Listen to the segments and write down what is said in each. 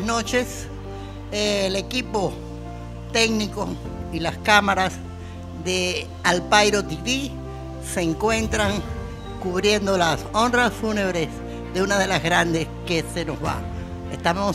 buenas noches. El equipo técnico y las cámaras de Alpairo TV se encuentran cubriendo las honras fúnebres de una de las grandes que se nos va. Estamos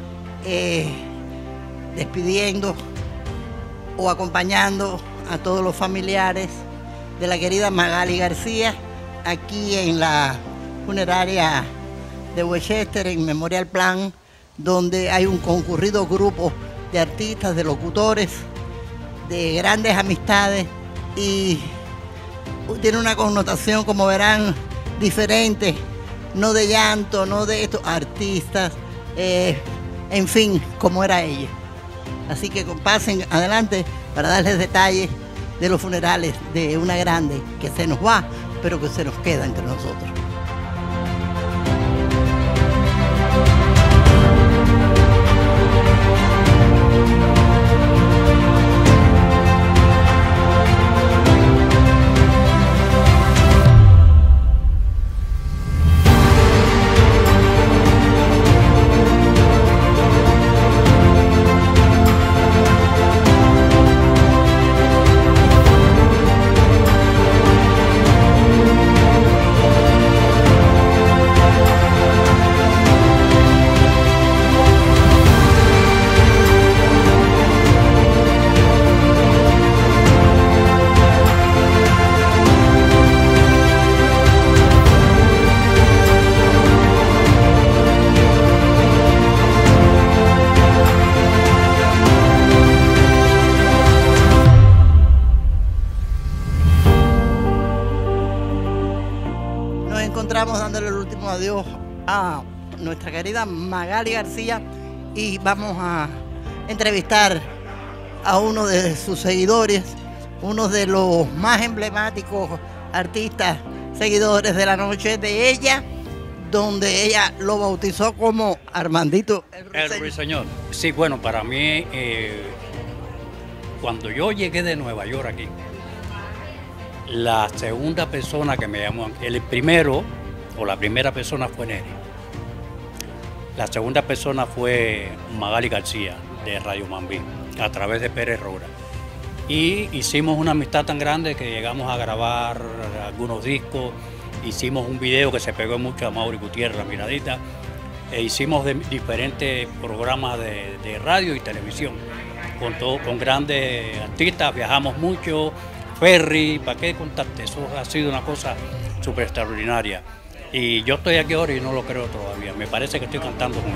despidiendo o acompañando a todos los familiares de la querida Magali García aquí en la funeraria de Westchester, en Memorial Plan, donde hay un concurrido grupo de artistas, de locutores, de grandes amistades, y tiene una connotación, como verán, diferente, no de llanto, no de estos artistas, en fin, como era ella. Así que pasen adelante para darles detalles de los funerales de una grande que se nos va, pero que se nos queda entre nosotros. Encontramos dándole el último adiós a nuestra querida Magali García y vamos a entrevistar a uno de sus seguidores, uno de los más emblemáticos artistas seguidores de la noche de ella, donde ella lo bautizó como Armandito el Ruiseñor. Sí, bueno, para mí, cuando yo llegué de Nueva York aquí, la segunda persona que me llamó, el primero o la primera persona fue Neri. La segunda persona fue Magali García de Radio Mambí, a través de Pérez Roura. Y hicimos una amistad tan grande que llegamos a grabar algunos discos, hicimos un video que se pegó mucho a Mauri Gutiérrez, La Miradita, e hicimos diferentes programas de radio y televisión con grandes artistas, viajamos mucho. Ferry, ¿para qué contarte? Eso ha sido una cosa súper extraordinaria. Y yo estoy aquí ahora y no lo creo todavía. Me parece que estoy cantando con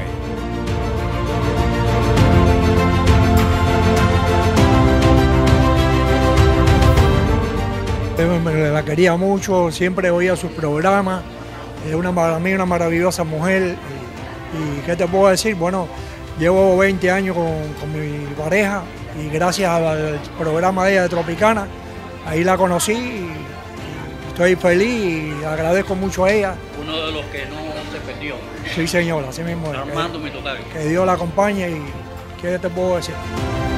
ella. Me la quería mucho, siempre oía sus programas. Es para mí una maravillosa mujer. Y ¿qué te puedo decir? Bueno, llevo 20 años con mi pareja y gracias al programa de ella de Tropicana, ahí la conocí y estoy feliz y agradezco mucho a ella. Uno de los que no se perdió. Sí, señora, así mismo. Armando mi tocayo. Que Dios la acompañe y ¿qué te puedo decir?